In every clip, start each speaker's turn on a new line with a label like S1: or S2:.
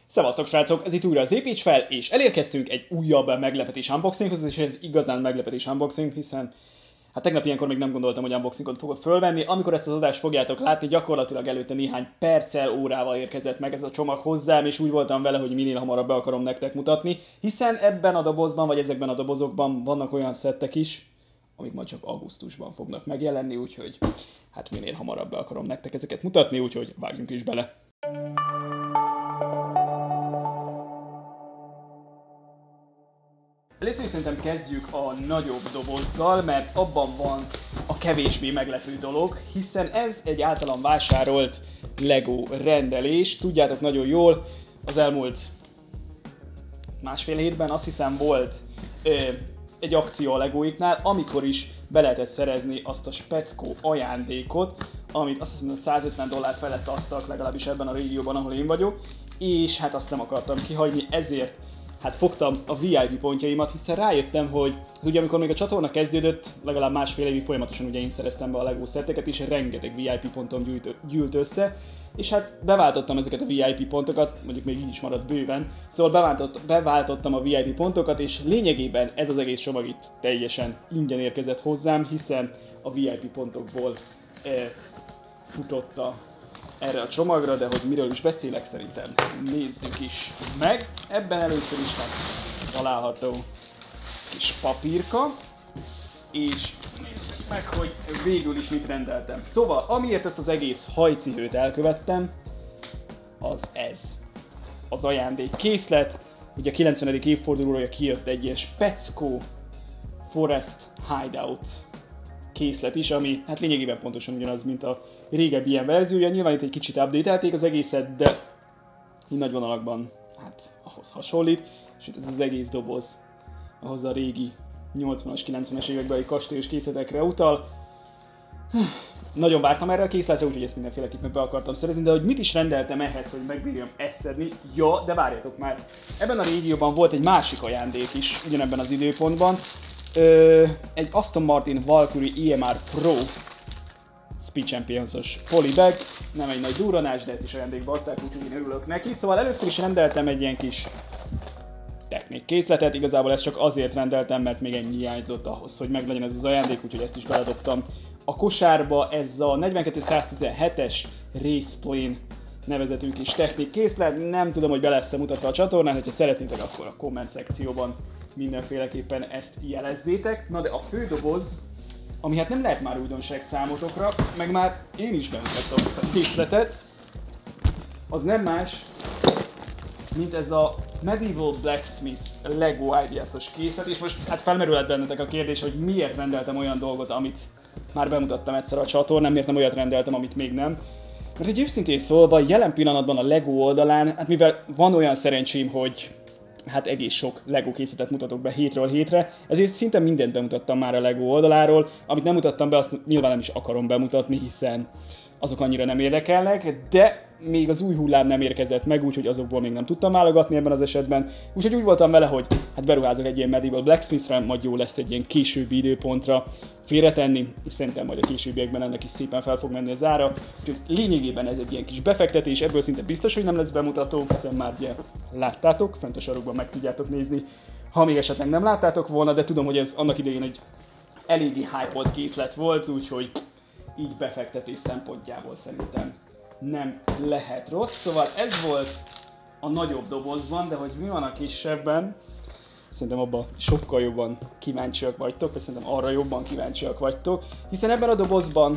S1: Szevasztok srácok, ez itt újra az Építs fel, és elérkeztünk egy újabb meglepetés unboxinghoz, és ez igazán meglepetés unboxing, hiszen hát tegnap ilyenkor még nem gondoltam, hogy unboxingot fogok fölvenni. Amikor ezt az adást fogjátok látni, gyakorlatilag előtte néhány perccel, órával érkezett meg ez a csomag hozzám, és úgy voltam vele, hogy minél hamarabb be akarom nektek mutatni, hiszen ebben a dobozban, vagy ezekben a dobozokban vannak olyan szettek is, amik majd csak augusztusban fognak megjelenni, úgyhogy hát minél hamarabb be akarom nektek ezeket mutatni, úgyhogy vágjunk is bele. Először is szerintem kezdjük a nagyobb dobozzal, mert abban van a kevésbé meglepő dolog, hiszen ez egy általam vásárolt Lego rendelés. Tudjátok nagyon jól, az elmúlt másfél hétben azt hiszem volt egy akció a Legoiknál, amikor is be lehetett szerezni azt a speckó ajándékot, amit azt hiszem $150 felett adtak, legalábbis ebben a régióban, ahol én vagyok, és hát azt nem akartam kihagyni, ezért hát fogtam a VIP pontjaimat, hiszen rájöttem, hogy ugye amikor még a csatorna kezdődött, legalább másfél évig folyamatosan ugye én szereztem be a Lego szetteket, és rengeteg VIP pontom gyűlt össze, és hát beváltottam ezeket a VIP pontokat, mondjuk még így is maradt bőven, szóval beváltottam a VIP pontokat, és lényegében ez az egész csomag itt teljesen ingyen érkezett hozzám, hiszen a VIP pontokból futotta erre a csomagra, de hogy miről is beszélek, szerintem nézzük is meg. Ebben először is található kis papírka, és nézzük meg, hogy végül is mit rendeltem. Szóval, amiért ezt az egész hajcihőt elkövettem, az ez. Az ajándék készlet. Ugye a 90. évfordulóra kijött egy ilyen speckó Forest Hideout készlet is, ami hát lényegében pontosan ugyanaz, mint a régebbi ilyen verziója. Nyilván itt egy kicsit update-elték az egészet, de így nagy vonalakban hát ahhoz hasonlít, és itt ez az egész doboz ahhoz a régi 80-as, 90-es évekbeli kastélyos készletekre utal. Nagyon vártam erre a készletre, úgyhogy ezt mindenféleképpen be akartam szerezni, de hogy mit is rendeltem ehhez, hogy megbírjam ezt szedni? Ja, de várjatok már, ebben a régióban volt egy másik ajándék is, ugyanebben az időpontban. Egy Aston Martin Valkyrie EMR Pro Speed Champions-os polybag, nem egy nagy durranás, de ezt is ajándékba adták, úgyhogy én örülök neki. Szóval először is rendeltem egy ilyen kis Technic készletet, igazából ezt csak azért rendeltem, mert még ennyi hiányzott ahhoz, hogy meglegyen ez az ajándék, úgyhogy ezt is beledobtam a kosárba. Ez a 42117-es Raceplane nevezetű kis Technic készlet, nem tudom, hogy be lesz-e mutatva a csatornán, hogyha szeretnétek, akkor a komment szekcióban mindenféleképpen ezt jelezzétek. Na de a fő doboz, ami hát nem lehet már újdonság számotokra, meg már én is bemutattam ezt a készletet, az nem más, mint ez a Medieval Blacksmith Lego Ideas-os készlet, és most hát felmerülhet bennetek a kérdés, hogy miért rendeltem olyan dolgot, amit már bemutattam egyszer a csatornán, miért nem olyat rendeltem, amit még nem. Mert egy őszintén szólva, jelen pillanatban a Lego oldalán, hát mivel van olyan szerencsém, hogy hát egész sok Lego készletet mutatok be hétről hétre, ezért szinte mindent bemutattam már a Lego oldaláról, amit nem mutattam be, azt nyilván nem is akarom bemutatni, hiszen azok annyira nem érdekelnek, de még az új hullám nem érkezett meg, úgyhogy azokból még nem tudtam válogatni ebben az esetben. Úgyhogy úgy voltam vele, hogy hát beruházok egy ilyen Medieval Blacksmith-re, majd jó lesz egy ilyen későbbi időpontra félretenni, és szerintem majd a későbbiekben ennek is szépen fel fog menni az ára. Úgyhogy lényegében ez egy ilyen kis befektetés, ebből szinte biztos, hogy nem lesz bemutató, hiszen már ugye láttátok, fent a sarokban meg tudjátok nézni, ha még esetleg nem láttátok volna, de tudom, hogy ez annak idején egy eléggé hype-olt készlet volt, úgyhogy így befektetés szempontjából szerintem nem lehet rossz. Szóval ez volt a nagyobb dobozban, de hogy mi van a kisebben, szerintem abban sokkal jobban kíváncsiak vagytok, vagy szerintem arra jobban kíváncsiak vagytok, hiszen ebben a dobozban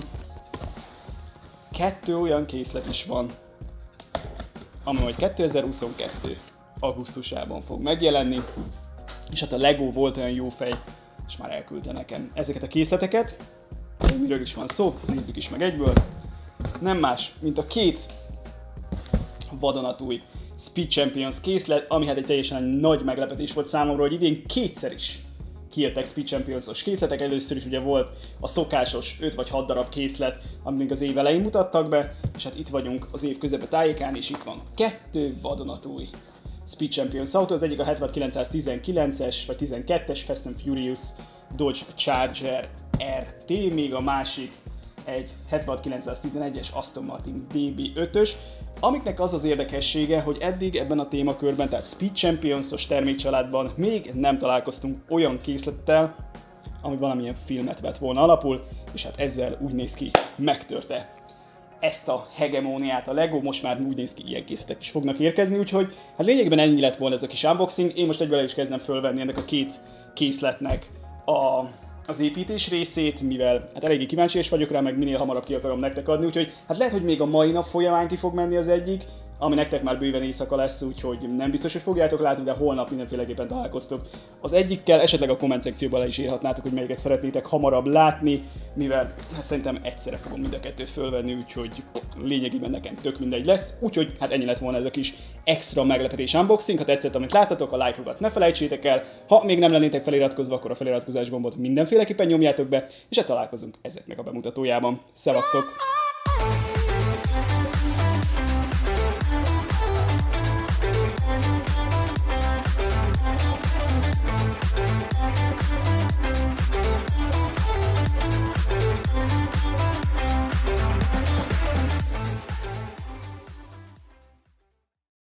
S1: 2 olyan készlet is van, ami majd 2022. augusztusában fog megjelenni, és hát a Lego volt olyan jó fej, és már elküldte nekem ezeket a készleteket. Miről is van szó, nézzük is meg egyből. Nem más, mint a 2 vadonatúj Speed Champions készlet, ami hát egy teljesen nagy meglepetés volt számomra, hogy idén kétszer is kijöttek Speed Champions-os készletek. Először is ugye volt a szokásos 5 vagy 6 darab készlet, amit még az év elején mutattak be, és hát itt vagyunk az év közepe tájékán, és itt van 2 vadonatúj Speed Champions autó, az egyik a 7919-es vagy 12-es Fast and Furious Dodge Charger RT, még a másik egy 76-911-es Aston Martin DB5-ös. amiknek az az érdekessége, hogy eddig ebben a témakörben, tehát Speed Champions-os termékcsaládban még nem találkoztunk olyan készlettel, ami valamilyen filmet vett volna alapul, és hát ezzel úgy néz ki, megtörte ezt a hegemóniát a LEGO, most már úgy néz ki, ilyen készletek is fognak érkezni, úgyhogy hát lényegében ennyi lett volna ez a kis unboxing. Én most egyben is kezdem fölvenni ennek a két készletnek az építés részét, mivel hát eléggé kíváncsi is vagyok rá, meg minél hamarabb ki akarom nektek adni, úgyhogy hát lehet, hogy még a mai nap folyamán ki fog menni az egyik, ami nektek már bőven éjszaka lesz, úgyhogy nem biztos, hogy fogjátok látni, de holnap mindenféleképpen találkoztok az egyikkel, esetleg a komment szekcióban le is írhatnátok, hogy melyiket szeretnétek hamarabb látni, mivel hát szerintem egyszerre fogom mind a kettőt fölvenni, úgyhogy lényegében nekem tök mindegy lesz, úgyhogy hát ennyi lett volna ez a kis extra meglepetés unboxing. Ha tetszett, amit láttatok, a lájkokat ne felejtsétek el, ha még nem lennétek feliratkozva, akkor a feliratkozás gombot mindenféleképpen nyomjátok be, és hát találkozunk ezeknek a bemutatójában. Szevasztok!